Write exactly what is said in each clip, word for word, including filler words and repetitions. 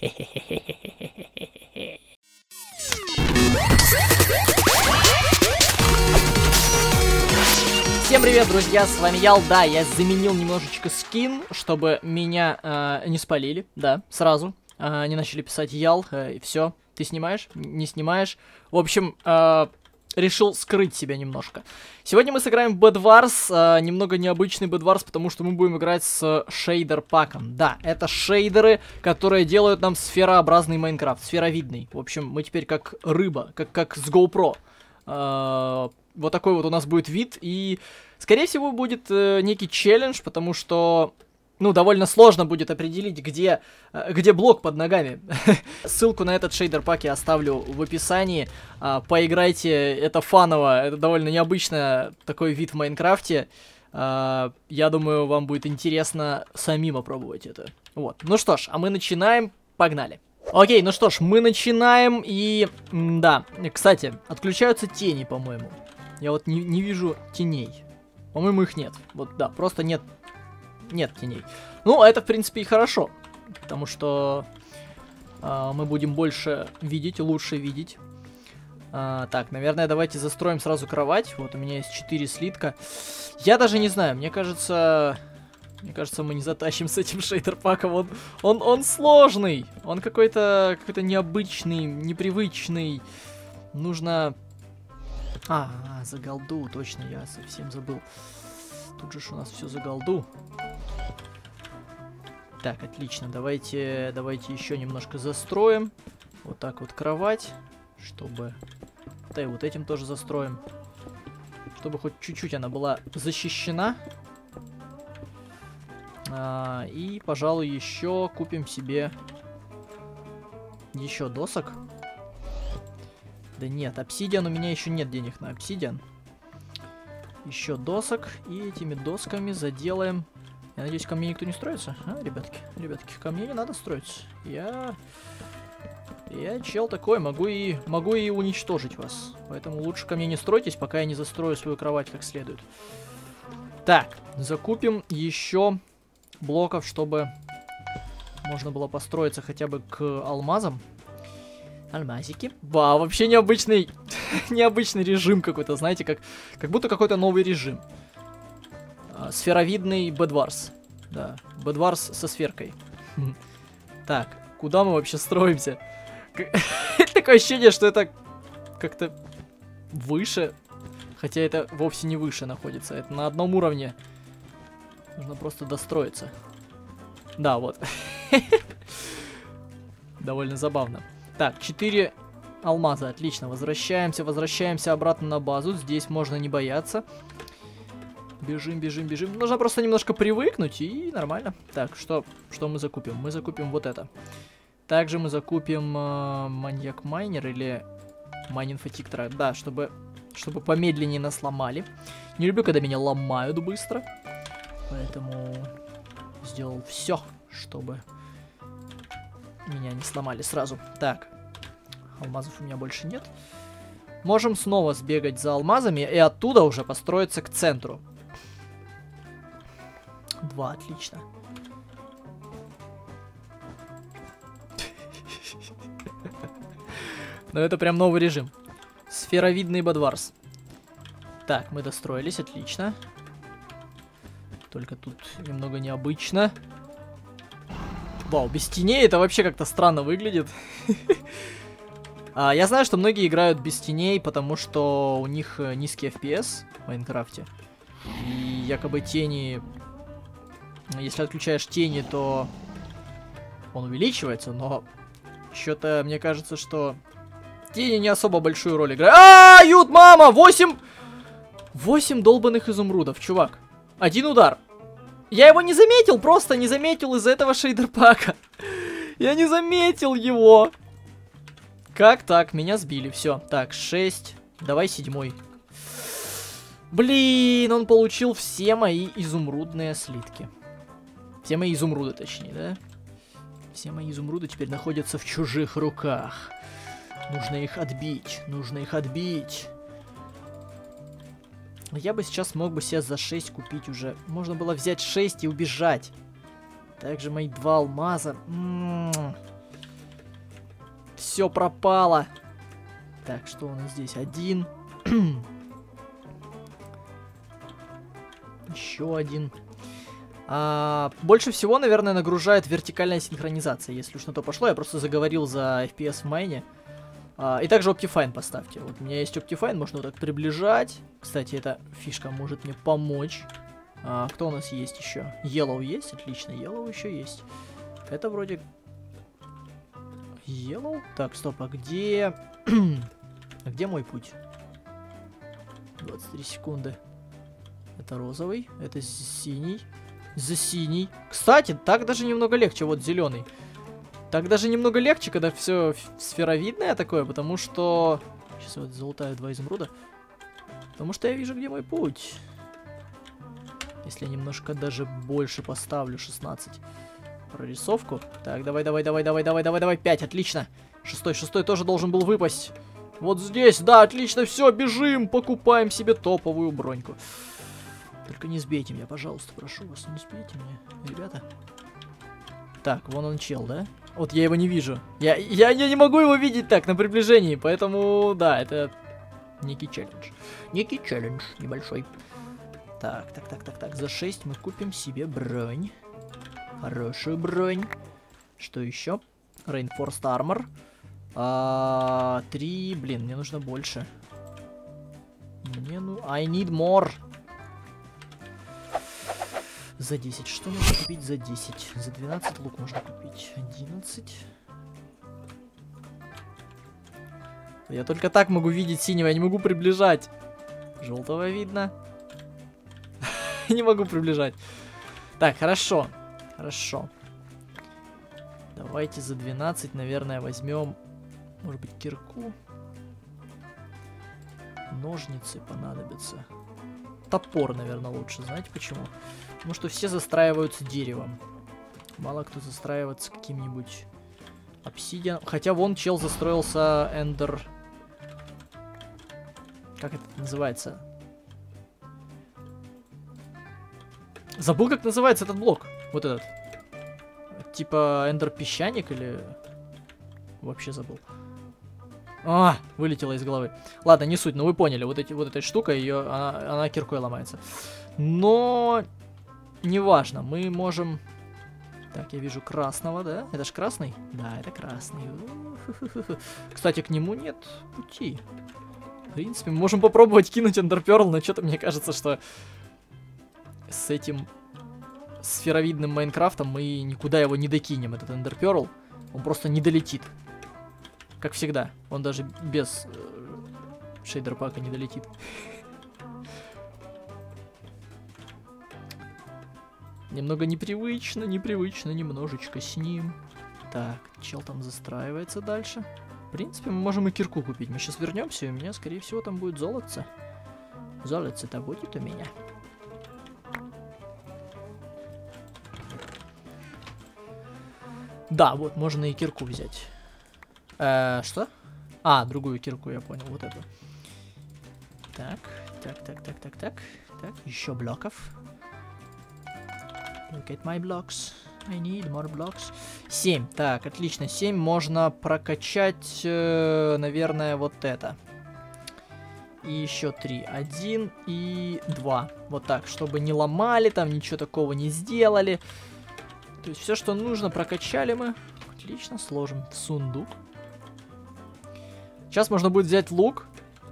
Всем привет, друзья, с вами Ял. Да, я заменил немножечко скин, чтобы меня э, не спалили, да, сразу. Э, они начали писать Ял, э, и все. Ты снимаешь? Не снимаешь? В общем, э, решил скрыть себя немножко. Сегодня мы сыграем в Bed Wars, э, немного необычный Bed Wars, потому что мы будем играть с шейдер-паком. Да, это шейдеры, которые делают нам сферообразный Майнкрафт, сферовидный. В общем, мы теперь как рыба, как, как с GoPro. Э, вот такой вот у нас будет вид, и, скорее всего, будет э, некий челлендж, потому что, ну, довольно сложно будет определить, где, э, где блок под ногами. Ссылку на этот шейдер-пак я оставлю в описании. Э, поиграйте, это фаново, это довольно необычный такой вид в Майнкрафте. Э, я думаю, вам будет интересно самим опробовать это. Вот, ну что ж, а мы начинаем, погнали. Окей, ну что ж, мы начинаем, и, да, кстати, отключаются тени, по-моему. Я вот не, не вижу теней. По-моему, их нет. Вот, да, просто нет, нет теней. Ну, это, в принципе, и хорошо. Потому что э, мы будем больше видеть, лучше видеть. Э, так, наверное, давайте застроим сразу кровать. Вот, у меня есть четыре слитка. Я даже не знаю, мне кажется... Мне кажется, мы не затащим с этим шейдер-паком. Он, он, он сложный. Он какой-то какой-то необычный, непривычный. Нужно... А, за голду, точно, я совсем забыл. Тут же ж у нас все за голду. Так, отлично, давайте, давайте еще немножко застроим. Вот так вот кровать, чтобы... Да и вот этим тоже застроим. Чтобы хоть чуть-чуть она была защищена. А, и, пожалуй, еще купим себе еще досок. Да нет, обсидиан, у меня еще нет денег на обсидиан. Еще досок, и этими досками заделаем. Я надеюсь, ко мне никто не строится. А, ребятки, ребятки, ко мне не надо строиться. Я... Я чел такой, могу и, могу и уничтожить вас. Поэтому лучше ко мне не стройтесь, пока я не застрою свою кровать как следует. Так, закупим еще блоков, чтобы можно было построиться хотя бы к алмазам. Алмазики. Вау, вообще необычный, необычный режим какой-то, знаете, как, как будто какой-то новый режим. А, сферовидный Bed Wars. Да, Bed Wars со сферкой. Так, куда мы вообще строимся? Такое ощущение, что это как-то выше, хотя это вовсе не выше находится, это на одном уровне. Нужно просто достроиться. Да, вот. Довольно забавно. Так, четыре алмаза, отлично. Возвращаемся, возвращаемся обратно на базу. Здесь можно не бояться. Бежим, бежим, бежим. Нужно просто немножко привыкнуть, и нормально. Так, что, что мы закупим? Мы закупим вот это. Также мы закупим э, маньяк-майнер или майнинг-фатиктора. Да, чтобы, чтобы помедленнее нас ломали. Не люблю, когда меня ломают быстро. Поэтому сделал все, чтобы... меня не сломали сразу. Так, алмазов у меня больше нет. Можем снова сбегать за алмазами и оттуда уже построиться к центру. Два, отлично. Но это прям новый режим. Сферовидный Bed Wars. Так, мы достроились, отлично. Только тут немного необычно. Вау, без теней это вообще как-то странно выглядит. а, я знаю, что многие играют без теней, потому что у них низкий эф пи эс в Майнкрафте. И якобы тени... Если отключаешь тени, то он увеличивается, но... Что-то мне кажется, что тени не особо большую роль играют. А, ют, мама! Восемь... Восемь долбанных изумрудов, чувак. Один удар. Я его не заметил, просто не заметил из-за этого шейдер-пака. Я не заметил его. Как так? Меня сбили, все. Так, шесть. Давай седьмой. Блин, он получил все мои изумрудные слитки. Все мои изумруды, точнее, да? Все мои изумруды теперь находятся в чужих руках. Нужно их отбить, нужно их отбить. Я бы сейчас мог бы себе за шесть купить уже. Можно было взять шесть и убежать. Также мои два алмаза. М-м-м. Все пропало. Так, что у нас здесь? Один. Еще один. А, больше всего, наверное, нагружает вертикальная синхронизация. Если уж на то пошло, я просто заговорил за эф пи эс в майне. А, и также Optifine поставьте. Вот у меня есть Optifine, можно вот так приближать. Кстати, эта фишка может мне помочь. А, кто у нас есть еще? Yellow есть? Отлично, Yellow еще есть. Это вроде... Yellow? Так, стоп, а где... а где мой путь? двадцать три секунды. Это розовый, это синий. За синий. Кстати, так даже немного легче, вот зеленый. Так даже немного легче, когда все сферовидное такое, потому что... Сейчас вот золотая два изумруда. Потому что я вижу, где мой путь. Если я немножко даже больше поставлю, шестнадцать. Прорисовку. Так, давай, давай, давай, давай, давай, давай, давай, пять, отлично. Шестой, шестой тоже должен был выпасть. Вот здесь, да, отлично, все, бежим, покупаем себе топовую броньку. Только не сбейте меня, пожалуйста, прошу вас, не сбейте меня, ребята. Так, вон он чел, да? Вот я его не вижу. Я, я, я не могу его видеть так на приближении, поэтому, да, это некий челлендж. Некий челлендж небольшой. Так, так, так, так, так, за шесть мы купим себе бронь. Хорошую бронь. Что еще? Reinforced Armor. А, три, блин, мне нужно больше. Мне ну... I need more. За десять. Что можно купить за десять? За двенадцать лук можно купить. одиннадцать. Я только так могу видеть синего, я не могу приближать. Желтого видно. Не могу приближать. Так, хорошо. Хорошо. Давайте за двенадцать, наверное, возьмем, может быть, кирку. Ножницы понадобятся. Топор, наверное, лучше. Знаете почему? Потому что все застраиваются деревом. Мало кто застраивается каким-нибудь обсидианом. Хотя вон чел застроился эндер... Как это называется? Забыл, как называется этот блок. Вот этот. Типа эндер песчаник или... Вообще забыл. А, вылетела из головы. Ладно, не суть, но вы поняли. Вот, эти, вот эта штука, ее, она, она киркой ломается. Но... Неважно, мы можем... Так, я вижу красного, да? Это ж красный? Да, это красный. Кстати, к нему нет пути. В принципе, мы можем попробовать кинуть эндерперл, но что-то мне кажется, что... С этим сферовидным Майнкрафтом мы никуда его не докинем, этот эндерперл. Он просто не долетит. Как всегда. Он даже без э, шейдерпака не долетит. Немного непривычно, непривычно, немножечко с ним. Так, чел там застраивается дальше. В принципе, мы можем и кирку купить. Мы сейчас вернемся, и у меня, скорее всего, там будет золотце. Золотце-то будет у меня. Да, вот, можно и кирку взять. Э, что? А, другую кирку, я понял, вот эту. Так, так, так, так, так, так. Так, еще блоков. Look at my blocks. I need more blocks. семь. Так, отлично. семь можно прокачать, э, наверное, вот это. И еще три. один и два. Вот так, чтобы не ломали, там ничего такого не сделали. То есть все, что нужно, прокачали мы. Отлично, сложим в сундук. Сейчас можно будет взять лук.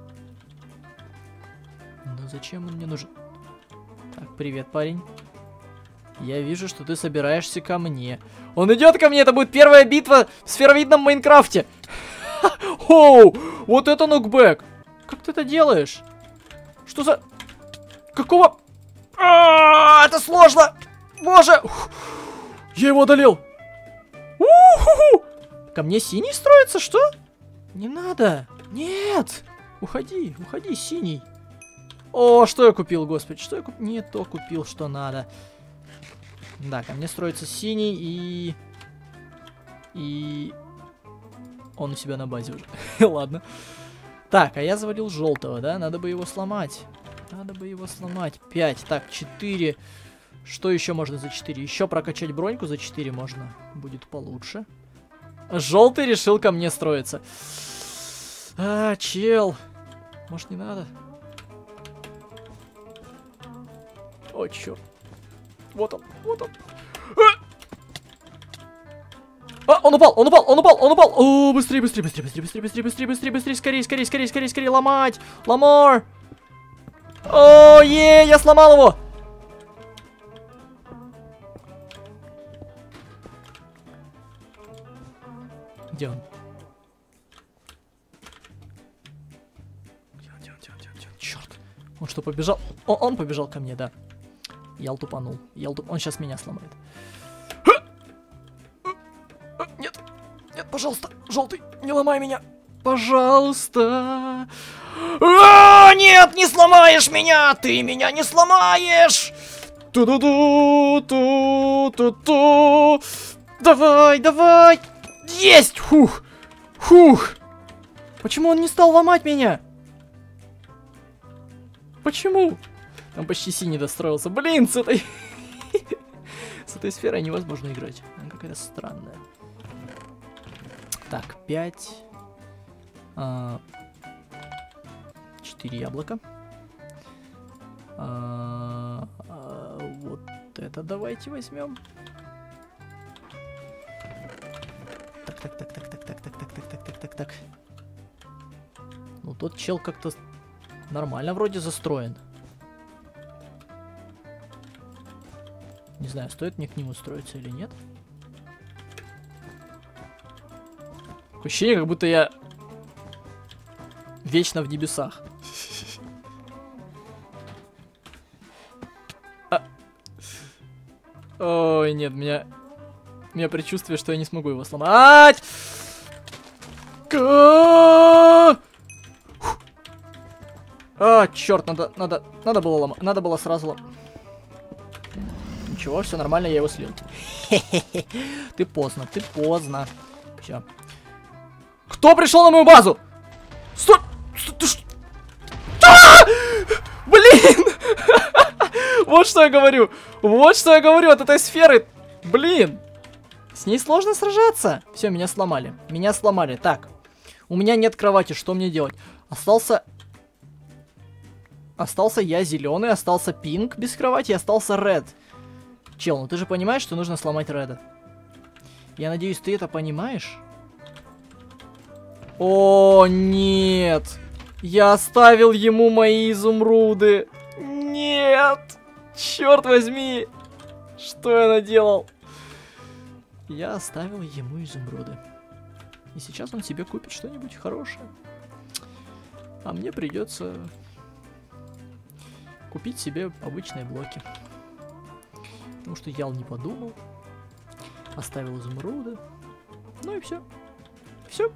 Но зачем он мне нужен? Так, привет, парень. Я вижу, что ты собираешься ко мне. Он идет ко мне, это будет первая битва в сферовидном Майнкрафте. Оу, вот это нокбэк. Как ты это делаешь? Что за... Какого... А, это сложно. Боже. Я его одолел. У-ху-ху! Ко мне синий строится, что? Не надо. Нет. Уходи, уходи, синий. О, что я купил, господи, что я купил? Не то купил, что надо. Да, ко мне строится синий и... И... Он у себя на базе уже. Ладно. Так, а я завалил желтого, да? Надо бы его сломать. Надо бы его сломать. пять. Так, четыре. Что еще можно за четыре? Еще прокачать броньку за четыре можно. Будет получше. Желтый решил ко мне строиться. А, чел. Может, не надо? О, черт. Вот он, вот он. А, он упал, он упал, он упал, он упал. О, быстрее, быстрее, быстрее, быстрее, быстрее, быстрее, быстрее, быстрее, быстрее, скорее, скорее, скорее, скорее, скорее, ломать. Ламар. О, е, я сломал его. Где он? Где он, где он, где он, где он, где он? Черт. Он что, побежал? О, он побежал ко мне, да. Ял тупанул. Ял туп... Он сейчас меня сломает. Нет, нет, пожалуйста, желтый, не ломай меня. Пожалуйста. А, нет, не сломаешь меня, ты меня не сломаешь. Ту-ду-ду, ту-ту-ту. Давай, давай. Есть! Фух! Фух! Почему он не стал ломать меня? Почему? Там почти синий достроился. Блин, с этой... с этой сферой невозможно играть. Она какая-то странная. Так, пять. четыре яблока. А, а, вот это давайте возьмем. Так, так, так, так, так, так, так, так, так, так, так, так, так. Ну, тот чел как-то нормально вроде застроен. Не знаю, стоит мне к нему строиться или нет. Ощущение, как будто я вечно в небесах. А. Ой, нет, меня... У меня предчувствие, что я не смогу его сломать. А, черт, надо, надо, надо было ломать, надо было сразу ломать. Ничего, все нормально, я его слил. Ты поздно, ты поздно. Все. Кто пришел на мою базу? Стой! Стой, ты что? Блин! Вот что я говорю. Вот что я говорю от этой сферы. Блин. С ней сложно сражаться. Все, меня сломали. Меня сломали. Так. У меня нет кровати. Что мне делать? Остался... Остался я зеленый. Остался пинк без кровати. Остался ред. Чел, ну ты же понимаешь, что нужно сломать реда? Я надеюсь, ты это понимаешь? О, нет. Я оставил ему мои изумруды. Нет. Черт возьми. Что я наделал? Я оставил ему изумруды. И сейчас он себе купит что-нибудь хорошее. А мне придется купить себе обычные блоки. Потому что Ял не подумал. Оставил изумруды. Ну и все. Все.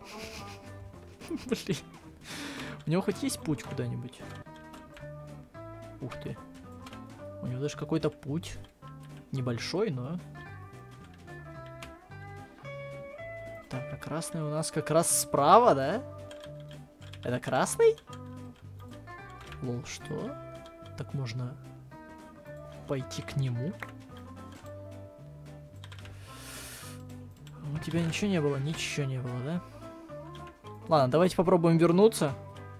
Блин. У него хоть есть путь куда-нибудь? Ух ты. У него даже какой-то путь. Небольшой, но... Так, а красный у нас как раз справа, да? Это красный? Лол, что? Так можно пойти к нему? У тебя ничего не было? Ничего не было, да? Ладно, давайте попробуем вернуться.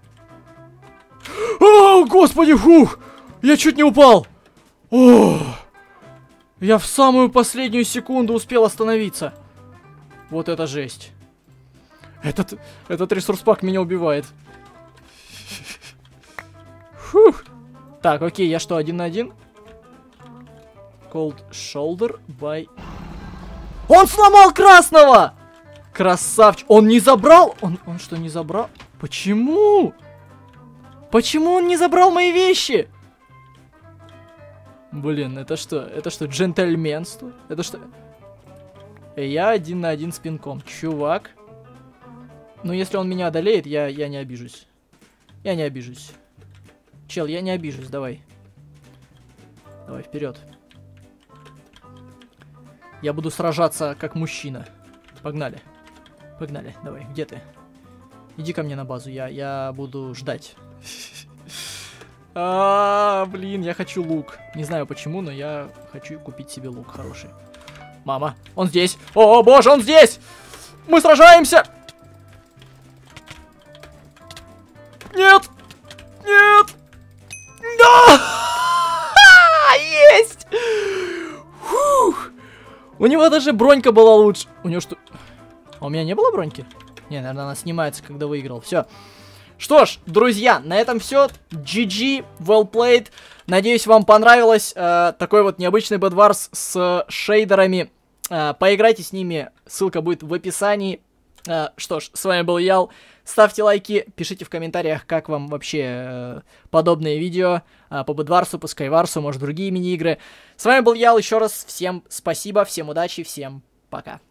О, господи, фух! Я чуть не упал! О! Я в самую последнюю секунду успел остановиться. Вот это жесть. Этот, этот ресурс-пак меня убивает. Фух. Так, окей, я что, один на один? Cold shoulder by... Он сломал красного! Красавчик. Он не забрал? Он, он что, не забрал? Почему? Почему он не забрал мои вещи? Блин, это что? Это что, джентльменство? Это что? Я один на один с пинком. Чувак. Ну, если он меня одолеет, я, я не обижусь. Я не обижусь. Чел, я не обижусь, давай. Давай, вперед. Я буду сражаться как мужчина. Погнали. Погнали, давай, где ты? Иди ко мне на базу, я, я буду ждать. А, блин, я хочу лук. Не знаю почему, но я хочу купить себе лук хороший. Мама, он здесь! О, боже, он здесь! Мы сражаемся! Нет! Нет! Да! Есть! Фух! У него даже бронька была лучше. У него что... А у меня не было броньки? Не, наверное, она снимается, когда выиграл. Все. Что ж, друзья, на этом все. джи джи, well played. Надеюсь, вам понравилось. Э, такой вот необычный Bed Wars с шейдерами. Э, поиграйте с ними. Ссылка будет в описании. Э, что ж, с вами был Ял. Ставьте лайки, пишите в комментариях, как вам вообще э, подобные видео э, по Bed Wars, по Skywars, может, другие мини-игры. С вами был Ял. Еще раз всем спасибо, всем удачи, всем пока.